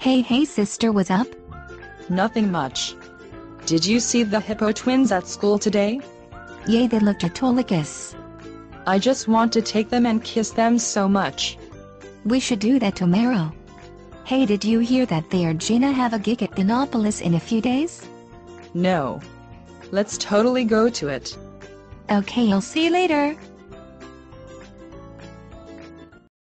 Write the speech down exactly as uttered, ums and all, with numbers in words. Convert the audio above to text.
Hey hey sister, what's up? Nothing much. Did you see the Hippo Twins at school today? Yay, they looked autolicus. I just want to take them and kiss them so much. We should do that tomorrow. Hey, did you hear that they are gonna have a gig at Dinopolis in a few days? No. Let's totally go to it. Okay, I'll see you later.